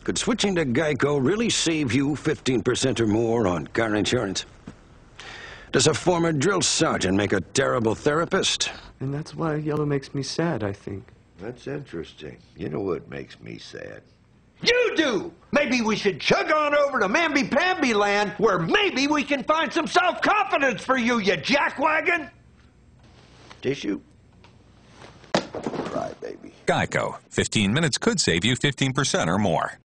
Could switching to Geico really save you 15% or more on car insurance? Does a former drill sergeant make a terrible therapist? And that's why yellow makes me sad, I think. That's interesting. You know what makes me sad? You do! Maybe we should chug on over to Mamby-Pamby land, where maybe we can find some self-confidence for you, you jackwagon! Tissue? Right, baby. Geico. 15 minutes could save you 15% or more.